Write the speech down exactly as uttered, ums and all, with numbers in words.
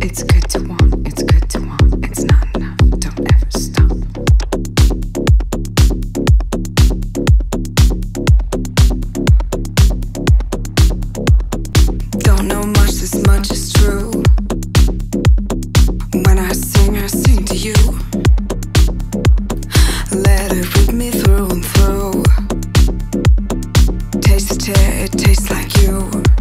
It's good to want, it's good to want, it's not enough, don't ever stop. Don't know much, this much is true. When I sing, I sing to you. Let it rip me through and through. Taste the tear, it tastes like you.